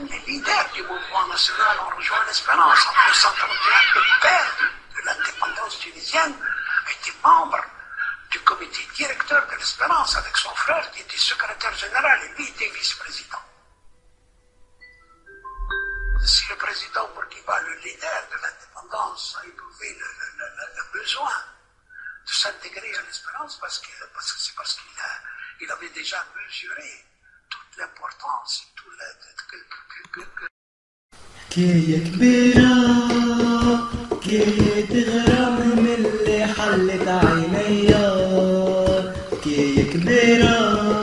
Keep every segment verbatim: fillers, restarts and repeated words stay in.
Les leaders du mouvement national ont rejoint l'Espérance en mille neuf cent trente et un. Le père de l'indépendance tunisienne était membre du comité directeur de l'Espérance avec son frère qui était secrétaire général et lui était vice-président. Si le président Bourguiba, le leader de l'indépendance, a éprouvé le, le, le, le besoin de s'intégrer à l'Espérance, parce que parce que c'est parce qu'il il avait déjà mesuré toute l'importance et tout le, que, que, que, que... كي كبيرة كي تغرم من اللي حلت عينيا، كي كبيرة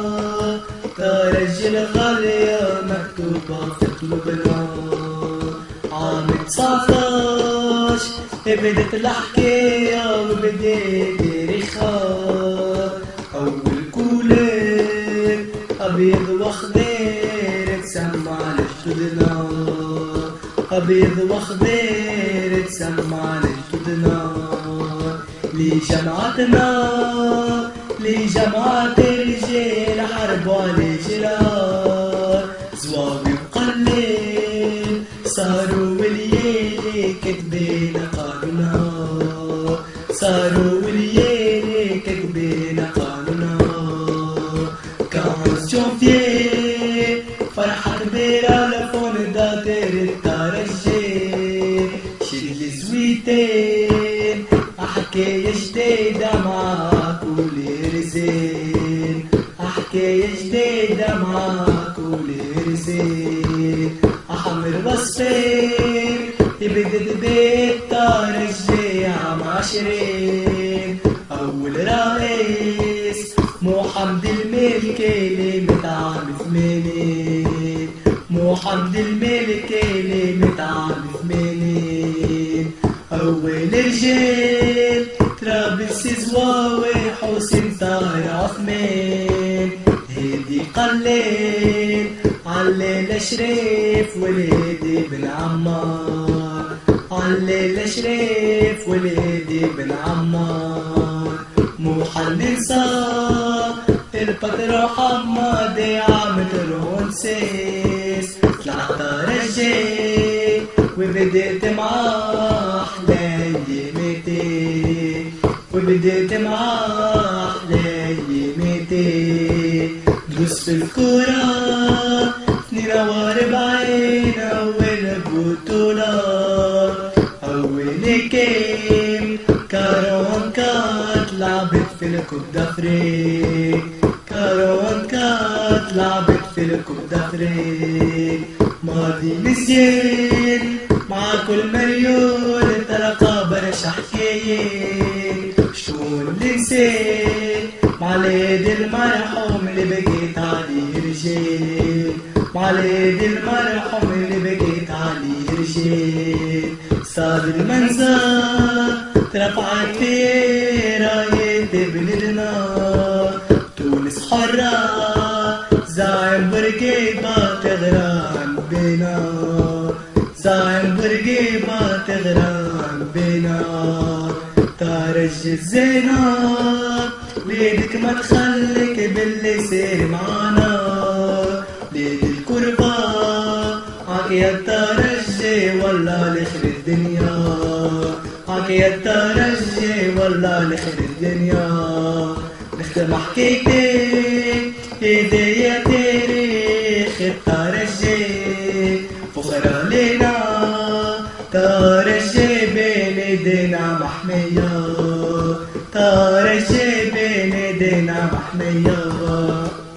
ترجل غالية مكتوبة في قلوبنا. عام تسعطاش بدت الحكاية وبديت تاريخها، أول كولر أبيض وأخضر تسمع لجدودنا، أبيض وأخضر تسمع لجدودنا. لجماعتنا لجماعة الرجال حربوا على جيران، زواوي وقليل صاروا وليالي كتبين قانونها، صاروا وليالي كتبين قانونها. خمسة جانفيي فرحة كبيرة لفونداتير الترجي، شيل زويتين حكاية جديدة معاك ولرزين، حكاية جديدة معاك ولرزين. أحمر وصفين تبدد بيت ترجي عام عشرين، أول رئيس محمد الملكي اللي متعام ثمانين، محمد الملكي اللي متعام ثمانين. أول رجال طرابلس زواوي حسين طاهر عثمان، هادي قليل عليل شريف والهادي بن عمار، عليل شريف والهادي بن عمار. محمد صار البطر حمادي عم ترونسيس، طلعت رجال وبديت معاه أحلى يميتي، وبديت معاه أحلى يميتي. دوس في الكورة اثنين واربعين أول بطولة، أول كيم كاروان كات لعبت في الكوب دافريك، كاروان كات لعبت في الكوب دافريك. ماضي مزيان مع كل مليون تلقى برش حكاية، شلون ننسى مع اليد المرحوم اللي بقيت عليه رجال، مع اليد المرحوم اللي بقيت عليه رجال. صار المنظر ترفعت في راية بلدنا، تونس حرة زعيم بورقيبة تغرم بينا، زعيم بورقيبة تغرم بينا. ترج الزينب بيدك ما تخليك باللي يصير معانا، بيد الكربة عاك يا الترجي والله لخير الدنيا، عاك يا الترجي والله لخير الدنيا. نختم حكايتي ايدي يا تاريخ الترجي، فخر علينا ترجي بين ايدينا محمية، ترجي بين ايدينا محمية.